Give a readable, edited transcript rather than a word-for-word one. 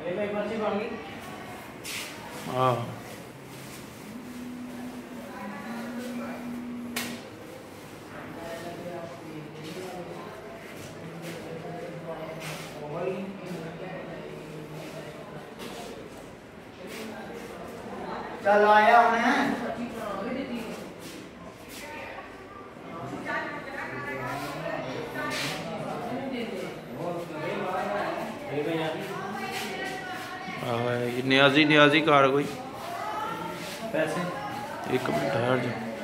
हाँ चल आया उन्हें नियाजी नियाजी कार कोई पैसे 1 मिनट ठहर जा।